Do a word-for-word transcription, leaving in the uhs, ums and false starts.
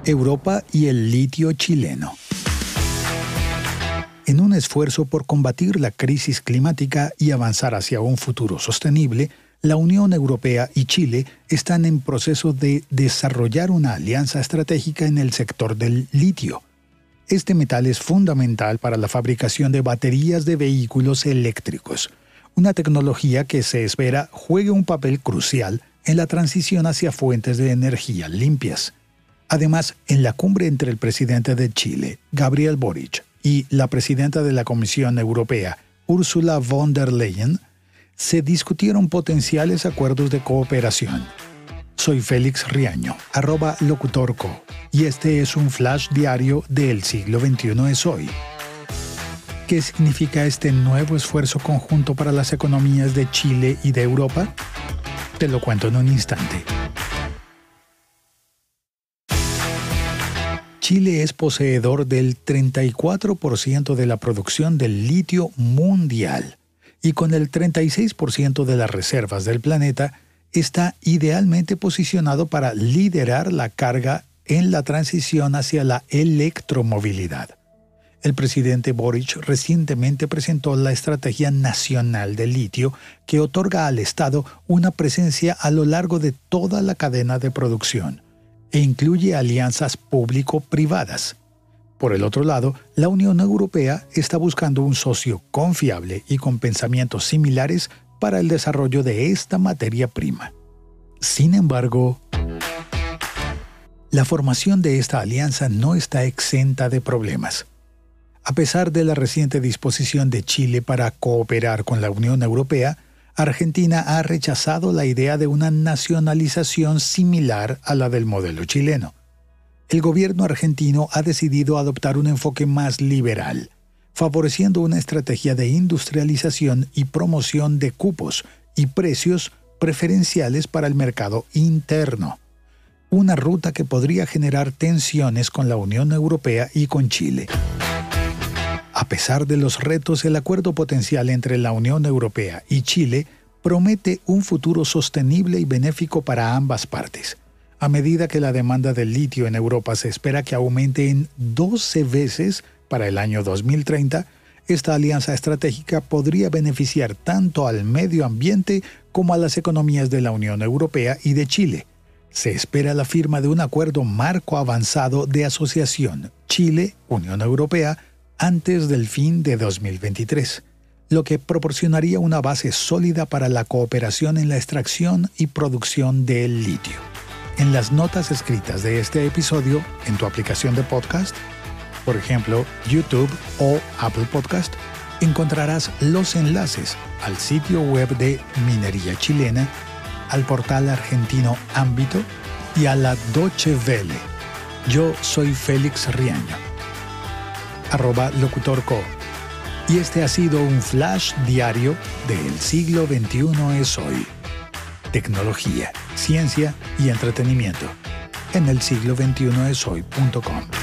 Europa y el litio chileno. En un esfuerzo por combatir la crisis climática y avanzar hacia un futuro sostenible, la Unión Europea y Chile están en proceso de desarrollar una alianza estratégica en el sector del litio. Este metal es fundamental para la fabricación de baterías de vehículos eléctricos, una tecnología que se espera juegue un papel crucial en la transición hacia fuentes de energía limpias. Además, en la cumbre entre el presidente de Chile, Gabriel Boric, y la presidenta de la Comisión Europea, Ursula von der Leyen, se discutieron potenciales acuerdos de cooperación. Soy Félix Riaño, arroba locutorco, y este es un flash diario de El Siglo veintiuno es Hoy. ¿Qué significa este nuevo esfuerzo conjunto para las economías de Chile y de Europa? Te lo cuento en un instante. Chile es poseedor del treinta y cuatro por ciento de la producción del litio mundial y con el treinta y seis por ciento de las reservas del planeta está idealmente posicionado para liderar la carga en la transición hacia la electromovilidad. El presidente Boric recientemente presentó la Estrategia Nacional del Litio que otorga al Estado una presencia a lo largo de toda la cadena de producción e incluye alianzas público-privadas. Por el otro lado, la Unión Europea está buscando un socio confiable y con pensamientos similares para el desarrollo de esta materia prima. Sin embargo, la formación de esta alianza no está exenta de problemas. A pesar de la reciente disposición de Chile para cooperar con la Unión Europea, Argentina ha rechazado la idea de una nacionalización similar a la del modelo chileno. El gobierno argentino ha decidido adoptar un enfoque más liberal, favoreciendo una estrategia de industrialización y promoción de cupos y precios preferenciales para el mercado interno, una ruta que podría generar tensiones con la Unión Europea y con Chile. A pesar de los retos, el acuerdo potencial entre la Unión Europea y Chile promete un futuro sostenible y benéfico para ambas partes. A medida que la demanda de litio en Europa se espera que aumente en doce veces para el año dos mil treinta, esta alianza estratégica podría beneficiar tanto al medio ambiente como a las economías de la Unión Europea y de Chile. Se espera la firma de un acuerdo marco avanzado de asociación Chile-Unión Europea antes del fin de dos mil veintitrés, lo que proporcionaría una base sólida para la cooperación en la extracción y producción del litio. En las notas escritas de este episodio, en tu aplicación de podcast, por ejemplo, YouTube o Apple Podcast, encontrarás los enlaces al sitio web de Minería Chilena, al portal argentino Ámbito y a la Deutsche Welle. Yo soy Félix Riaño, arroba locutorco, y este ha sido un flash diario de El Siglo veintiuno es Hoy. Tecnología, ciencia y entretenimiento en el siglo veintiuno es hoy punto com.